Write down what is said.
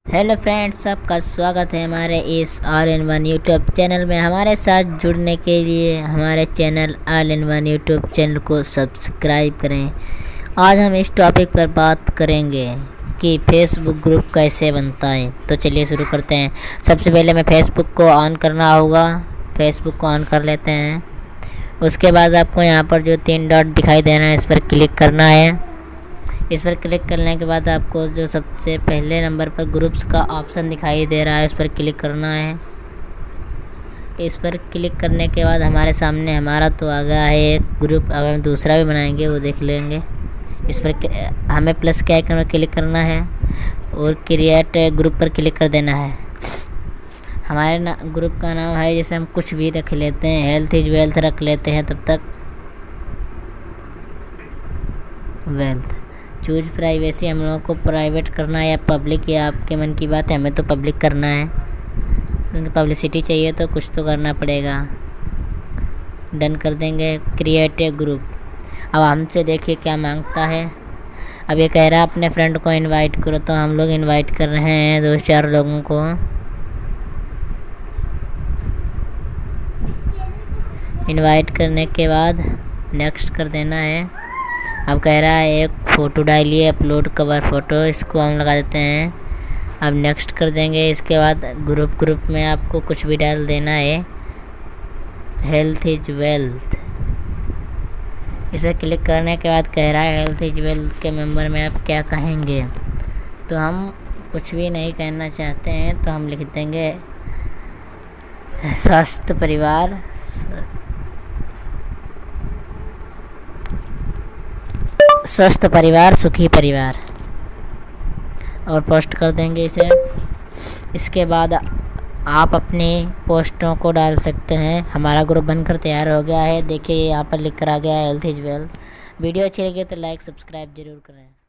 Hello friends, आपका स्वागत है हमारे इस all in one YouTube channel में। हमारे साथ जुड़ने के लिए हमारे channel all in one YouTube channel को सब्सक्राइब करें। आज हम इस टॉपिक पर बात करेंगे कि फेसबुक ग्रुप कैसे बनता है। तो चलिए शुरू करते हैं। सबसे पहले हमें फेसबुक को ऑन करना होगा। फेसबुक को ऑन कर लेते हैं। उसके बाद आपको यहाँ पर जो 3 डॉट दिखाई दे रहा है, इस पर क्लिक करना है। इस पर क्लिक करने के बाद आपको जो सबसे पहले नंबर पर ग्रुप्स का ऑप्शन दिखाई दे रहा है, उस पर क्लिक करना है। इस पर क्लिक करने के बाद हमारे सामने हमारा तो आ गया है एक ग्रुप। अगर हम दूसरा भी बनाएंगे वो देख लेंगे। इस पर हमें प्लस के आइकन पर क्लिक करना है और क्रिएट ग्रुप पर क्लिक कर देना है। हमारे ग्रुप का नाम है, जैसे हम कुछ भी रख लेते हैं, हेल्थ इज वेल्थ रख लेते हैं। तब तक वेल्थ चूज प्राइवेसी, हम लोगों को प्राइवेट करना है या पब्लिक, या आपके मन की बात है। हमें तो पब्लिक करना है क्योंकि पब्लिसिटी चाहिए, तो कुछ तो करना पड़ेगा। डन कर देंगे। Create a group. अब हमसे देखिए क्या मांगता है। अब ये कह रहा है अपने फ्रेंड को इनवाइट करो, तो हम लोग इनवाइट कर रहे हैं 2-4 लोगों को। इनवाइट करने के बाद नेक्स्ट कर देना है। अब कह रहा है एक फ़ोटो डालिए, अपलोड कवर फ़ोटो, इसको हम लगा देते हैं। अब नेक्स्ट कर देंगे। इसके बाद ग्रुप में आपको कुछ भी डाल देना है। हेल्थ इज वेल्थ, इस पर क्लिक करने के बाद कह रहा है हेल्थ इज वेल्थ के मेंबर में आप क्या कहेंगे। तो हम कुछ भी नहीं कहना चाहते हैं, तो हम लिख देंगे स्वस्थ परिवार, स्वस्थ परिवार सुखी परिवार, और पोस्ट कर देंगे इसे। इसके बाद आप अपनी पोस्टों को डाल सकते हैं। हमारा ग्रुप बनकर तैयार हो गया है। देखिए यहाँ पर लिख कर आ गया है हेल्थ इज वेल्थ। वीडियो अच्छी लगी तो लाइक सब्सक्राइब ज़रूर करें।